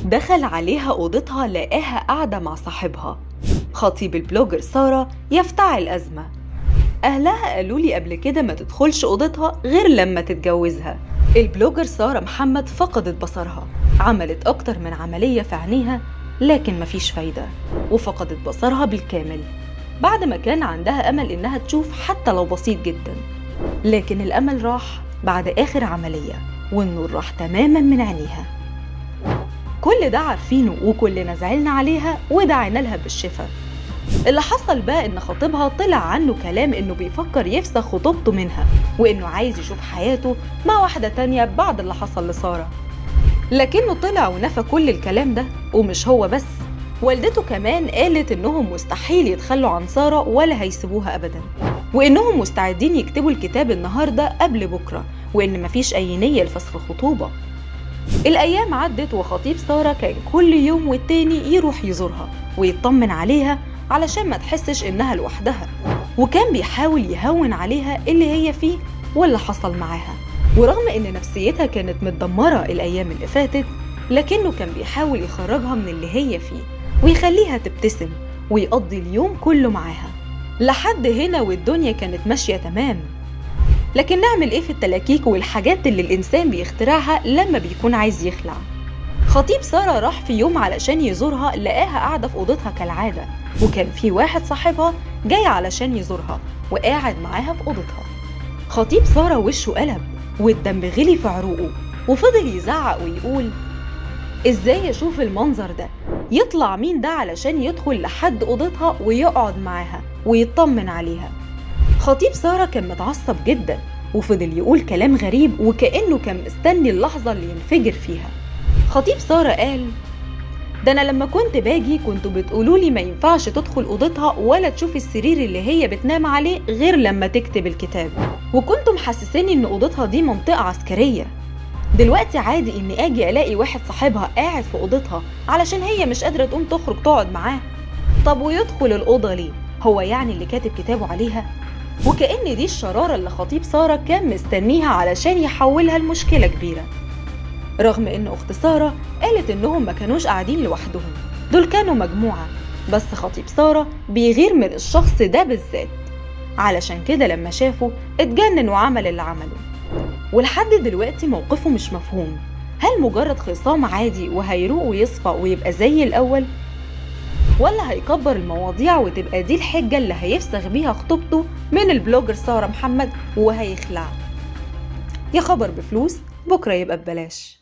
دخل عليها أوضتها لقاها قاعدة مع صاحبها خطيب البلوجر سارة يفتعل أزمة. أهلها قالوا لي قبل كده ما تدخلش أوضتها غير لما تتجوزها. البلوجر سارة محمد فقدت بصرها، عملت أكتر من عملية في عينيها لكن مفيش فايدة، وفقدت بصرها بالكامل بعد ما كان عندها أمل إنها تشوف حتى لو بسيط جدا. لكن الأمل راح بعد آخر عملية والنور راح تماما من عينيها. كل ده عارفينه وكلنا زعلنا عليها ودعينا لها بالشفاء. اللي حصل بقى إن خطيبها طلع عنه كلام إنه بيفكر يفسخ خطوبته منها وإنه عايز يشوف حياته مع واحدة تانية بعد اللي حصل لسارة. لكنه طلع ونفى كل الكلام ده، ومش هو بس، والدته كمان قالت إنهم مستحيل يتخلوا عن سارة ولا هيسيبوها أبدا، وإنهم مستعدين يكتبوا الكتاب النهاردة قبل بكرة، وإن مفيش أي نية لفسخ الخطوبة. الأيام عدت وخطيب سارة كان كل يوم والتاني يروح يزورها ويطمن عليها علشان ما تحسش إنها لوحدها، وكان بيحاول يهون عليها اللي هي فيه واللي حصل معاها. ورغم إن نفسيتها كانت متدمرة الأيام اللي فاتت، لكنه كان بيحاول يخرجها من اللي هي فيه ويخليها تبتسم ويقضي اليوم كله معاها. لحد هنا والدنيا كانت ماشية تمام. لكن نعمل إيه في التلاكيك والحاجات اللي الإنسان بيخترعها لما بيكون عايز يخلع؟ خطيب سارة راح في يوم علشان يزورها، لقاها قاعدة في أوضتها كالعادة، وكان في واحد صاحبها جاي علشان يزورها وقاعد معاها في أوضتها. خطيب سارة وشه قلب والدم غلي في عروقه، وفضل يزعق ويقول: إزاي أشوف المنظر ده؟ يطلع مين ده علشان يدخل لحد أوضتها ويقعد معاها ويطمن عليها؟ خطيب سارة كان متعصب جدا وفضل يقول كلام غريب وكأنه كان مستني اللحظة اللي ينفجر فيها. خطيب سارة قال: ده أنا لما كنت باجي كنتوا بتقولولي ما ينفعش تدخل أوضتها ولا تشوف السرير اللي هي بتنام عليه غير لما تكتب الكتاب، وكنتم محسسيني إن أوضتها دي منطقة عسكرية. دلوقتي عادي إني أجي ألاقي واحد صاحبها قاعد في أوضتها علشان هي مش قادرة تقوم تخرج تقعد معاه. طب ويدخل الأوضة ليه؟ هو يعني اللي كاتب كتابه عليها؟ وكأن دي الشرارة اللي خطيب سارة كان مستنيها علشان يحولها لمشكلة كبيرة. رغم إن أخت سارة قالت إنهم ما كانوش قاعدين لوحدهم، دول كانوا مجموعة، بس خطيب سارة بيغير من الشخص ده بالذات، علشان كده لما شافه اتجنن وعمل اللي عمله. ولحد دلوقتي موقفه مش مفهوم، هل مجرد خصام عادي وهيروق ويصفى ويبقى زي الأول، ولا هيكبر المواضيع وتبقى دي الحجة اللي هيفسخ بيها خطوبته من البلوجر سارة محمد وهيخلع؟ يا خبر بفلوس بكرة يبقى ببلاش.